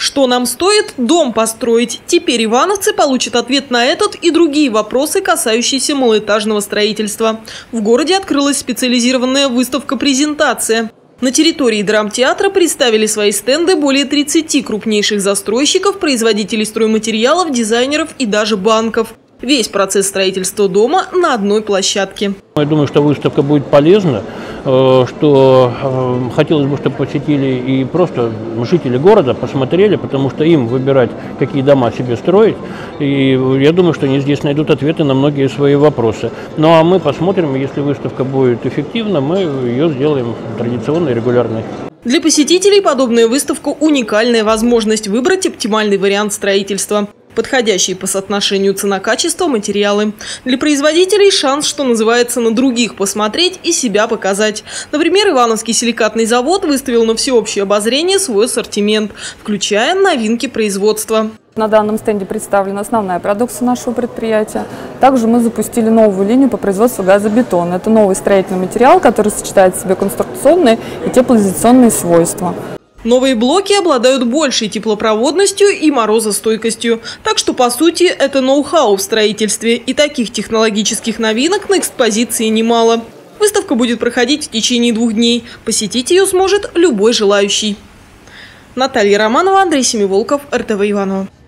Что нам стоит дом построить? Теперь ивановцы получат ответ на этот и другие вопросы, касающиеся малоэтажного строительства. В городе открылась специализированная выставка-презентация. На территории драмтеатра представили свои стенды более 30 крупнейших застройщиков, производителей стройматериалов, дизайнеров и даже банков. Весь процесс строительства дома на одной площадке. Я думаю, что выставка будет полезна, что хотелось бы, чтобы посетили и просто жители города посмотрели, потому что им выбирать, какие дома себе строить. И я думаю, что они здесь найдут ответы на многие свои вопросы. Ну а мы посмотрим, если выставка будет эффективна, мы ее сделаем традиционной, регулярной. Для посетителей подобная выставка – уникальная возможность выбрать оптимальный вариант строительства. Подходящие по соотношению цена-качество материалы. Для производителей шанс, что называется, на других посмотреть и себя показать. Например, Ивановский силикатный завод выставил на всеобщее обозрение свой ассортимент, включая новинки производства. На данном стенде представлена основная продукция нашего предприятия. Также мы запустили новую линию по производству газобетона. Это новый строительный материал, который сочетает в себе конструкционные и теплоизоляционные свойства. Новые блоки обладают большей теплопроводностью и морозостойкостью. Так что, по сути, это ноу-хау в строительстве. И таких технологических новинок на экспозиции немало. Выставка будет проходить в течение 2 дней. Посетить ее сможет любой желающий. Наталья Романова, Андрей Семиволков, РТВ Иваново.